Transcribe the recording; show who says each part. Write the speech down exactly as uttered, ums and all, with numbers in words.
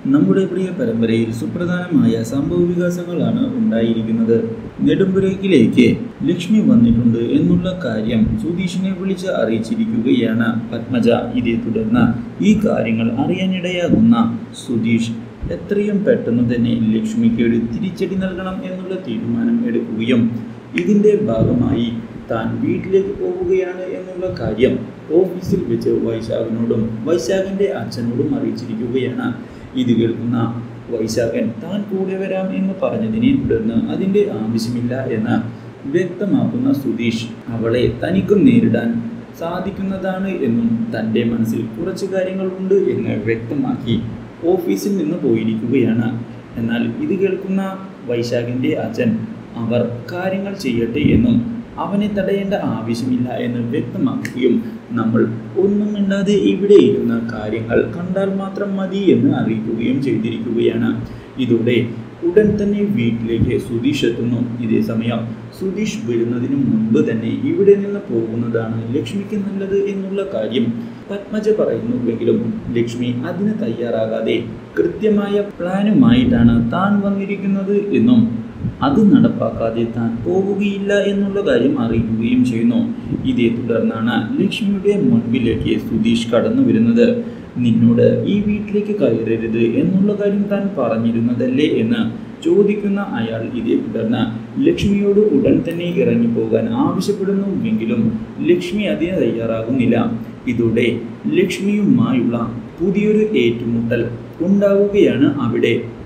Speaker 1: നമ്മുടെ പ്രിയ പരമ്പരയിൽ സുപ്രധാനമായ സംഭവ വികാസങ്ങളാണ് ഉണ്ടായിരിക്കുന്നത്. നെടുമ്പുരയ്ക്കിലേക്ക് ലക്ഷ്മി വന്നിട്ടുണ്ട് എന്നുള്ള കാര്യം സുധീഷിനെ വിളിച്ച് അറിയിച്ചിരിക്കുകയാണ് പത്മജ. ഇതേ തുടർന്ന് ഈ കാര്യങ്ങൾ അറിയാനിടയാകുന്ന സുധീഷ് എത്രയും പെട്ടെന്ന് തന്നെ ലക്ഷ്മിക്ക് ഒരു തിരിച്ചടി നൽകണം എന്നുള്ള തീരുമാനം എടുക്കുകയും ഇതിൻ്റെ ഭാഗമായി താൻ വീട്ടിലേക്ക് പോവുകയാണ് എന്നുള്ള കാര്യം ഓഫീസിൽ വെച്ച് വൈശാഖനോടും വൈശാഖൻ്റെ അച്ഛനോടും അറിയിച്ചിരിക്കുകയാണ്. ഇത് കേൾക്കുന്ന വൈശാഖൻ താൻ കൂടെ വരാം എന്ന് പറഞ്ഞതിനെ തുടർന്ന് അതിൻ്റെ ആവശ്യമില്ല എന്ന് വ്യക്തമാക്കുന്ന സുധീഷ് അവളെ തനിക്കും നേരിടാൻ സാധിക്കുന്നതാണ് എന്നും തൻ്റെ മനസ്സിൽ കുറച്ച് കാര്യങ്ങളുണ്ട് എന്ന് വ്യക്തമാക്കി ഓഫീസിൽ നിന്ന് പോയിരിക്കുകയാണ്. എന്നാൽ ഇത് കേൾക്കുന്ന വൈശാഖിൻ്റെ അച്ഛൻ അവർ കാര്യങ്ങൾ ചെയ്യട്ടെ എന്നും അവനെ തടയേണ്ട ആവശ്യമില്ല എന്ന് വ്യക്തമാക്കുകയും നമ്മൾ ഒന്നും മിണ്ടാതെ ഇവിടെ ഇരുന്ന കാര്യങ്ങൾ കണ്ടാൽ മാത്രം മതി എന്ന് അറിയിക്കുകയും ചെയ്തിരിക്കുകയാണ്. ഇതോടെ ഉടൻ തന്നെ വീട്ടിലേക്ക് സുധീഷ് എത്തുന്നു. ഇതേ സമയം സുധീഷ് വരുന്നതിന് മുൻപ് തന്നെ ഇവിടെ നിന്ന് പോകുന്നതാണ് ലക്ഷ്മിക്ക് നല്ലത് എന്നുള്ള കാര്യം പത്മജ പറയുന്നുവെങ്കിലും ലക്ഷ്മി അതിന് തയ്യാറാകാതെ കൃത്യമായ പ്ലാനുമായിട്ടാണ് താൻ വന്നിരിക്കുന്നത് എന്നും അത് നടപ്പാക്കാതെ താൻ പോവുകയില്ല എന്നുള്ള കാര്യം അറിയിക്കുകയും ചെയ്യുന്നു. ഇതേ തുടർന്നാണ് ലക്ഷ്മിയുടെ മുൻപിലേക്ക് സുധീഷ് കടന്നു വരുന്നത്. നിന്നോട് ഈ വീട്ടിലേക്ക് കയറരുത് എന്നുള്ള കാര്യം താൻ പറഞ്ഞിരുന്നതല്ലേ എന്ന് ചോദിക്കുന്ന അയാൾ ഇതേ തുടർന്ന് ലക്ഷ്മിയോട് ഉടൻ തന്നെ ഇറങ്ങിപ്പോകാൻ ആവശ്യപ്പെടുന്നുവെങ്കിലും ലക്ഷ്മി അതിന് തയ്യാറാകുന്നില്ല. ഇതോടെ ലക്ഷ്മിയുമായുള്ള പുതിയൊരു ഏറ്റുമുട്ടൽ ഉണ്ടാവുകയാണ് അവിടെ.